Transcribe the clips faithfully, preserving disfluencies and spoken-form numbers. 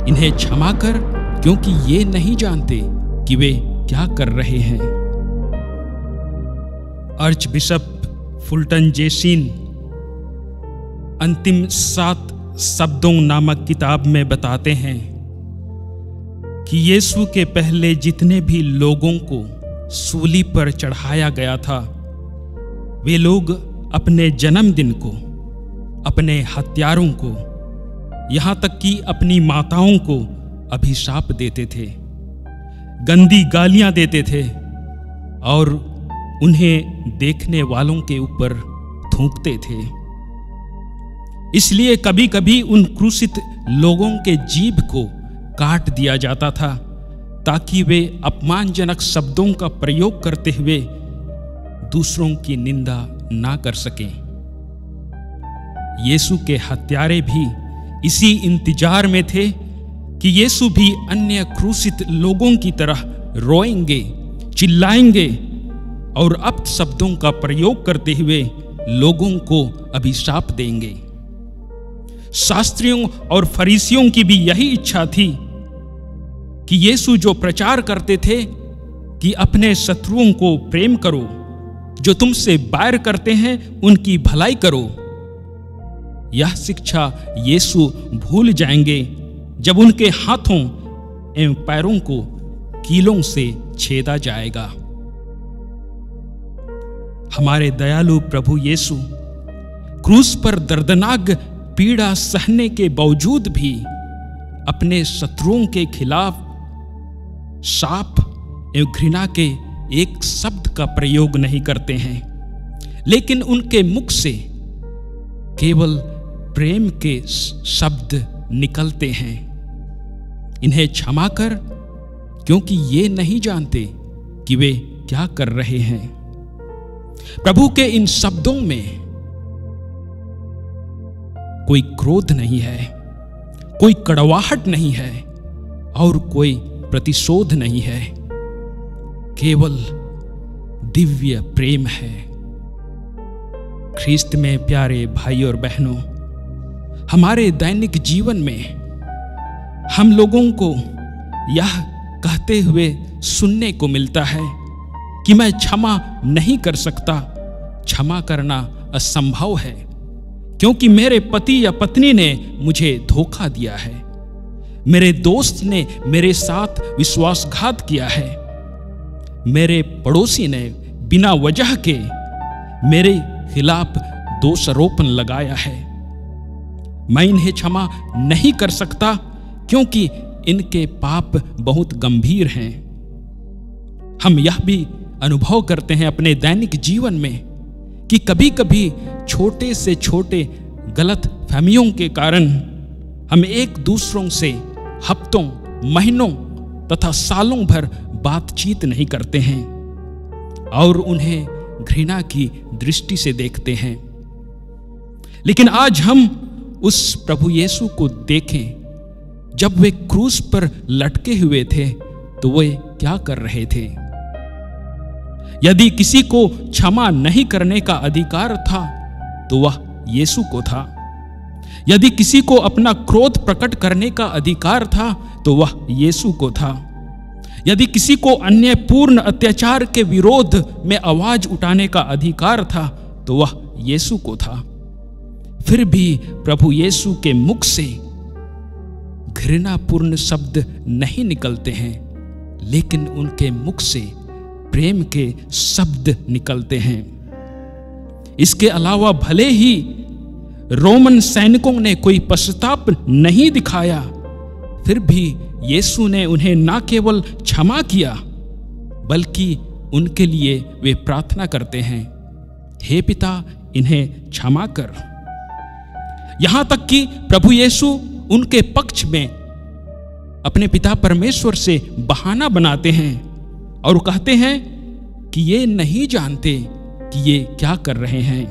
इन्हें क्षमा कर, क्योंकि ये नहीं जानते कि वे क्या कर रहे हैं। आर्च बिशप फुल्टन जेसिन अंतिम सात शब्दों नामक किताब में बताते हैं कि यीशु के पहले जितने भी लोगों को सूली पर चढ़ाया गया था, वे लोग अपने जन्मदिन को, अपने हत्यारों को, यहाँ तक कि अपनी माताओं को अभिशाप देते थे, गंदी गालियां देते थे और उन्हें देखने वालों के ऊपर थूकते थे। इसलिए कभी कभी उन क्रूसित लोगों के जीभ को काट दिया जाता था ताकि वे अपमानजनक शब्दों का प्रयोग करते हुए दूसरों की निंदा ना कर सकें। यीशु के हत्यारे भी इसी इंतजार में थे कि यीशु भी अन्य क्रूसित लोगों की तरह रोएंगे, चिल्लाएंगे और अपशब्दों का प्रयोग करते हुए लोगों को अभिशाप देंगे। शास्त्रियों और फरीसियों की भी यही इच्छा थी कि यीशु जो प्रचार करते थे कि अपने शत्रुओं को प्रेम करो, जो तुमसे बैर करते हैं उनकी भलाई करो, यह शिक्षा यीशु भूल जाएंगे जब उनके हाथों एवं पैरों को कीलों से छेदा जाएगा। हमारे दयालु प्रभु यीशु क्रूस पर दर्दनाक पीड़ा सहने के बावजूद भी अपने शत्रुओं के खिलाफ शाप एवं घृणा के एक शब्द का प्रयोग नहीं करते हैं, लेकिन उनके मुख से केवल प्रेम के शब्द निकलते हैं। इन्हें क्षमा कर, क्योंकि ये नहीं जानते कि वे क्या कर रहे हैं। प्रभु के इन शब्दों में कोई क्रोध नहीं है, कोई कड़वाहट नहीं है और कोई प्रतिशोध नहीं है, केवल दिव्य प्रेम है। ख्रीस्त में प्यारे भाई और बहनों, हमारे दैनिक जीवन में हम लोगों को यह कहते हुए सुनने को मिलता है कि मैं क्षमा नहीं कर सकता, क्षमा करना असंभव है, क्योंकि मेरे पति या पत्नी ने मुझे धोखा दिया है, मेरे दोस्त ने मेरे साथ विश्वासघात किया है, मेरे पड़ोसी ने बिना वजह के मेरे खिलाफ दोषारोपण लगाया है। मैं इन्हें क्षमा नहीं कर सकता क्योंकि इनके पाप बहुत गंभीर हैं। हम यह भी अनुभव करते हैं अपने दैनिक जीवन में कि कभी कभी छोटे से छोटे गलत फहमियों के कारण हम एक दूसरों से हफ्तों, महीनों तथा सालों भर बातचीत नहीं करते हैं और उन्हें घृणा की दृष्टि से देखते हैं। लेकिन आज हम उस प्रभु यीशु को देखें, जब वे क्रूस पर लटके हुए थे तो वे क्या कर रहे थे। यदि किसी को क्षमा नहीं करने का अधिकार था तो वह यीशु को था। यदि किसी को अपना क्रोध प्रकट करने का अधिकार था तो वह यीशु को था। यदि किसी को अन्य पूर्ण अत्याचार के विरोध में आवाज उठाने का अधिकार था तो वह यीशु को था। फिर भी प्रभु यीशु के मुख से घृणापूर्ण शब्द नहीं निकलते हैं, लेकिन उनके मुख से प्रेम के शब्द निकलते हैं। इसके अलावा भले ही रोमन सैनिकों ने कोई पश्चाताप नहीं दिखाया, फिर भी यीशु ने उन्हें न केवल क्षमा किया बल्कि उनके लिए वे प्रार्थना करते हैं, हे पिता इन्हें क्षमा कर। यहां तक कि प्रभु यीशु उनके पक्ष में अपने पिता परमेश्वर से बहाना बनाते हैं और कहते हैं कि ये नहीं जानते कि ये क्या कर रहे हैं।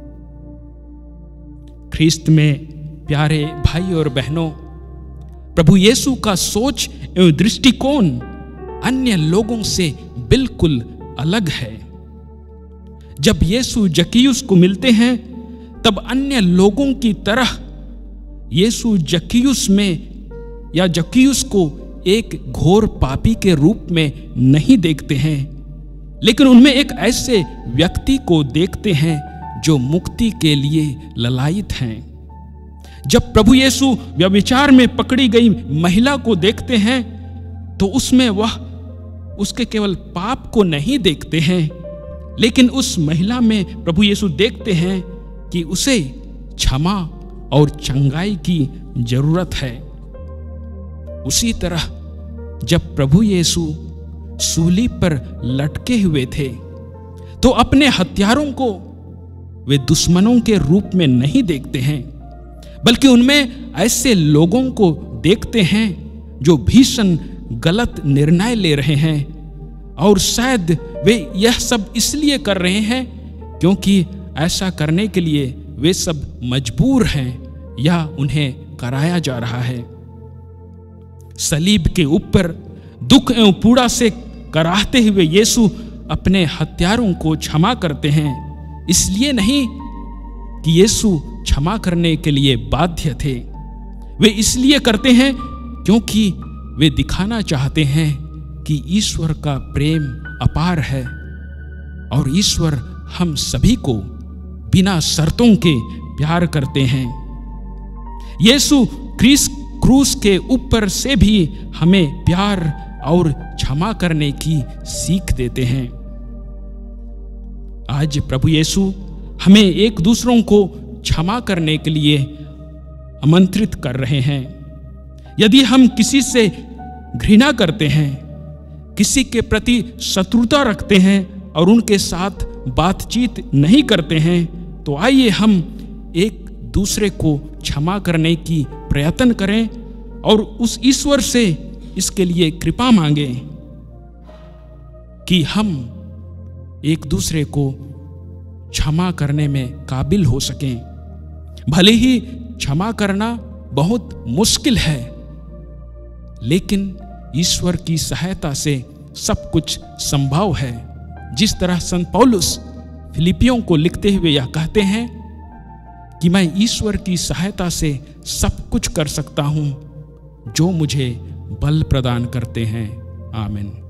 ख्रीस्त में प्यारे भाई और बहनों, प्रभु यीशु का सोच एवं दृष्टिकोण अन्य लोगों से बिल्कुल अलग है। जब यीशु जक्कियुस को मिलते हैं तब अन्य लोगों की तरह यीशु जक्कियुस में या जक्कियुस को एक घोर पापी के रूप में नहीं देखते हैं, लेकिन उनमें एक ऐसे व्यक्ति को देखते हैं जो मुक्ति के लिए ललायित हैं। जब प्रभु यीशु व्यभिचार में पकड़ी गई महिला को देखते हैं तो उसमें वह उसके केवल पाप को नहीं देखते हैं, लेकिन उस महिला में प्रभु यीशु देखते हैं कि उसे क्षमा और चंगाई की जरूरत है। उसी तरह जब प्रभु यीशु सूली पर लटके हुए थे तो अपने हत्यारों को वे दुश्मनों के रूप में नहीं देखते हैं, बल्कि उनमें ऐसे लोगों को देखते हैं जो भीषण गलत निर्णय ले रहे हैं, और शायद वे यह सब इसलिए कर रहे हैं क्योंकि ऐसा करने के लिए वे सब मजबूर हैं या उन्हें कराया जा रहा है। सलीब के ऊपर दुख एवं पीड़ा से कराहते हुए यीशु अपने हत्यारों को क्षमा करते हैं, इसलिए नहीं कि यीशु क्षमा करने के लिए बाध्य थे, वे इसलिए करते हैं क्योंकि वे दिखाना चाहते हैं कि ईश्वर का प्रेम अपार है और ईश्वर हम सभी को बिना शर्तों के प्यार करते हैं। यीशु क्रिस क्रूस के ऊपर से भी हमें प्यार और क्षमा करने की सीख देते हैं। आज प्रभु यीशु हमें एक दूसरों को क्षमा करने के लिए आमंत्रित कर रहे हैं। यदि हम किसी से घृणा करते हैं, किसी के प्रति शत्रुता रखते हैं और उनके साथ बातचीत नहीं करते हैं, तो आइए हम एक दूसरे को क्षमा करने की प्रयत्न करें और उस ईश्वर से इसके लिए कृपा मांगें कि हम एक दूसरे को क्षमा करने में काबिल हो सकें। भले ही क्षमा करना बहुत मुश्किल है, लेकिन ईश्वर की सहायता से सब कुछ संभव है। जिस तरह संत पौलुस फिलिपियों को लिखते हुए यह कहते हैं कि मैं ईश्वर की सहायता से सब कुछ कर सकता हूं जो मुझे बल प्रदान करते हैं। आमीन।